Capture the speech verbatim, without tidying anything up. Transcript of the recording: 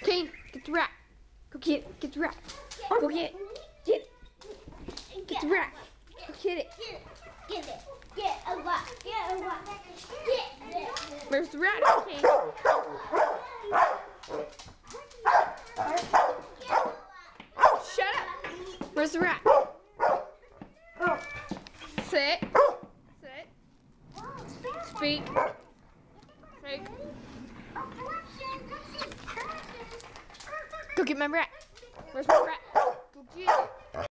Kane, get the rat. Go get it. Get the rat. Go get it. Get it. Get the rat. Go get it. Get it. Get a rat. Get a rat. Get it. Where's the rat, Kane? Shut up. Where's the rat? Sit. Sit. Speak. Speak. Go get my rat. Where's my rat? Go get it.